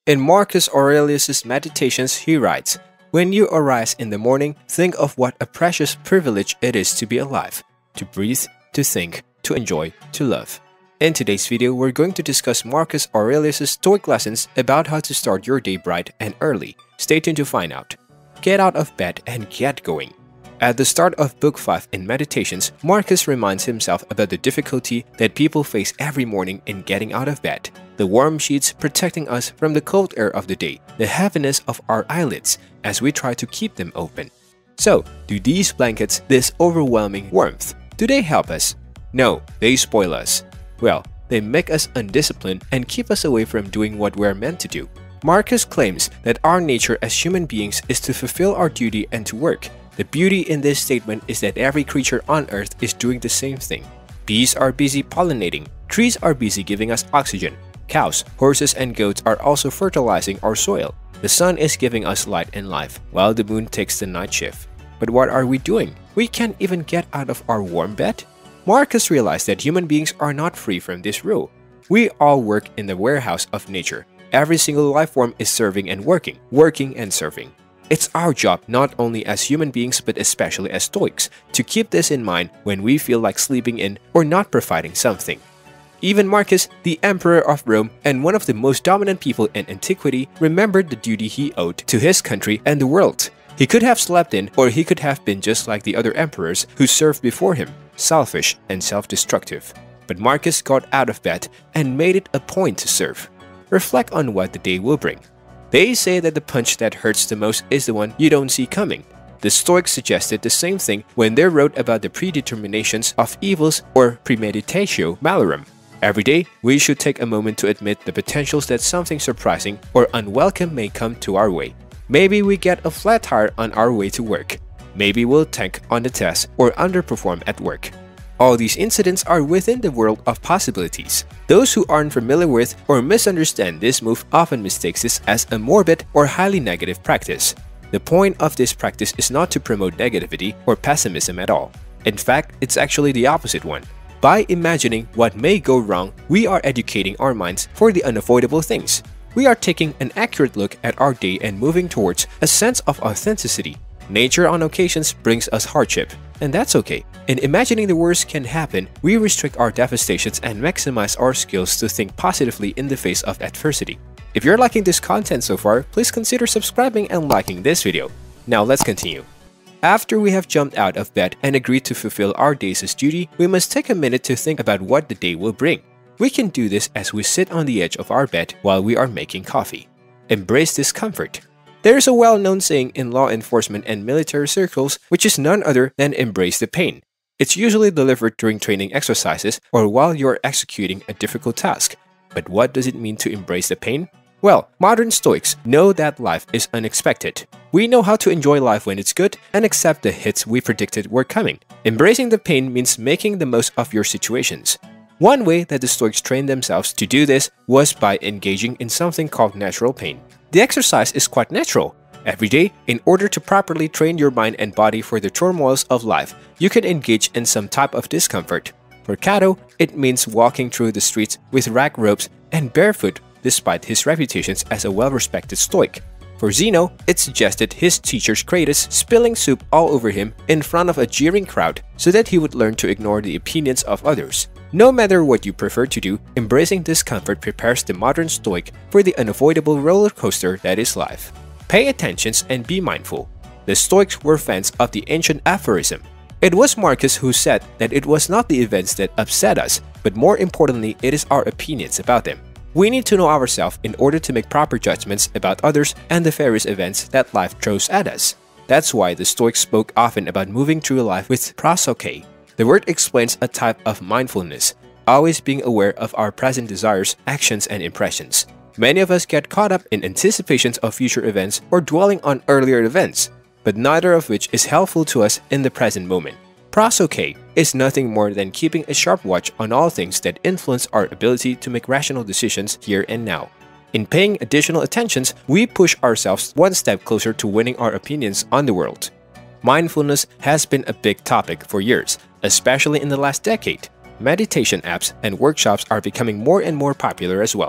In Marcus Aurelius' Meditations, he writes, "When you arise in the morning, think of what a precious privilege it is to be alive, to breathe, to think, to enjoy, to love." In today's video, we're going to discuss Marcus Aurelius' Stoic lessons about how to start your day bright and early. Stay tuned to find out. Get out of bed and get going. At the start of Book 5 in Meditations, Marcus reminds himself about the difficulty that people face every morning in getting out of bed. The warm sheets protecting us from the cold air of the day, the heaviness of our eyelids as we try to keep them open. So, do these blankets, this overwhelming warmth, do they help us? No, they spoil us. Well, they make us undisciplined and keep us away from doing what we're meant to do. Marcus claims that our nature as human beings is to fulfill our duty and to work. The beauty in this statement is that every creature on Earth is doing the same thing. Bees are busy pollinating, trees are busy giving us oxygen, cows, horses, and goats are also fertilizing our soil. The sun is giving us light and life, while the moon takes the night shift. But what are we doing? We can't even get out of our warm bed? Marcus realized that human beings are not free from this rule. We all work in the warehouse of nature. Every single life form is serving and working, working and serving. It's our job, not only as human beings but especially as Stoics, to keep this in mind when we feel like sleeping in or not providing something. Even Marcus, the emperor of Rome and one of the most dominant people in antiquity, remembered the duty he owed to his country and the world. He could have slept in, or he could have been just like the other emperors who served before him, selfish and self-destructive. But Marcus got out of bed and made it a point to serve. Reflect on what the day will bring. They say that the punch that hurts the most is the one you don't see coming. The Stoics suggested the same thing when they wrote about the predeterminations of evils, or premeditatio malorum. Every day, we should take a moment to admit the potentials that something surprising or unwelcome may come to our way. Maybe we get a flat tire on our way to work. Maybe we'll tank on the test or underperform at work. All these incidents are within the world of possibilities. Those who aren't familiar with or misunderstand this move often mistakes this as a morbid or highly negative practice. The point of this practice is not to promote negativity or pessimism at all. In fact, it's actually the opposite one. By imagining what may go wrong, we are educating our minds for the unavoidable things. We are taking an accurate look at our day and moving towards a sense of authenticity. Nature on occasions brings us hardship, and that's okay. In imagining the worst can happen, we restrict our devastations and maximize our skills to think positively in the face of adversity. If you're liking this content so far, please consider subscribing and liking this video. Now let's continue. After we have jumped out of bed and agreed to fulfill our day's duty, we must take a minute to think about what the day will bring. We can do this as we sit on the edge of our bed while we are making coffee. Embrace discomfort. There is a well-known saying in law enforcement and military circles, which is none other than embrace the pain. It's usually delivered during training exercises or while you're executing a difficult task. But what does it mean to embrace the pain? Well, modern Stoics know that life is unexpected. We know how to enjoy life when it's good and accept the hits we predicted were coming. Embracing the pain means making the most of your situations. One way that the Stoics trained themselves to do this was by engaging in something called natural pain. The exercise is quite natural. Every day, in order to properly train your mind and body for the turmoils of life, you can engage in some type of discomfort. For Cato, it means walking through the streets with rag robes and barefoot despite his reputations as a well-respected Stoic. For Zeno, it suggested his teacher Crates spilling soup all over him in front of a jeering crowd so that he would learn to ignore the opinions of others. No matter what you prefer to do, embracing discomfort prepares the modern Stoic for the unavoidable roller coaster that is life. Pay attention and be mindful. The Stoics were fans of the ancient aphorism. It was Marcus who said that it was not the events that upset us, but more importantly, it is our opinions about them. We need to know ourselves in order to make proper judgments about others and the various events that life throws at us. That's why the Stoics spoke often about moving through life with prosoche. The word explains a type of mindfulness, always being aware of our present desires, actions, and impressions. Many of us get caught up in anticipations of future events or dwelling on earlier events, but neither of which is helpful to us in the present moment. Prosoche is nothing more than keeping a sharp watch on all things that influence our ability to make rational decisions here and now. In paying additional attentions, we push ourselves one step closer to winning our opinions on the world. Mindfulness has been a big topic for years, especially in the last decade. Meditation apps and workshops are becoming more and more popular as well.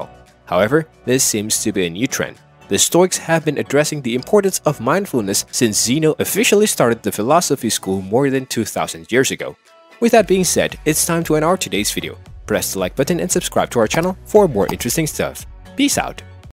However, this seems to be a new trend. The Stoics have been addressing the importance of mindfulness since Zeno officially started the philosophy school more than 2,000 years ago. With that being said, it's time to end our today's video. Press the like button and subscribe to our channel for more interesting stuff. Peace out!